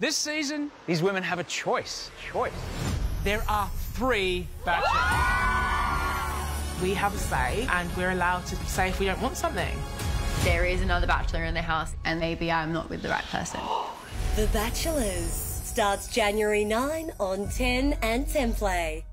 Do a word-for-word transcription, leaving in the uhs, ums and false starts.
This season, these women have a choice. Choice. There are three bachelors. We have a say, and we're allowed to say if we don't want something. There is another bachelor in the house, and maybe I'm not with the right person. The Bachelors starts January ninth on ten and ten Play.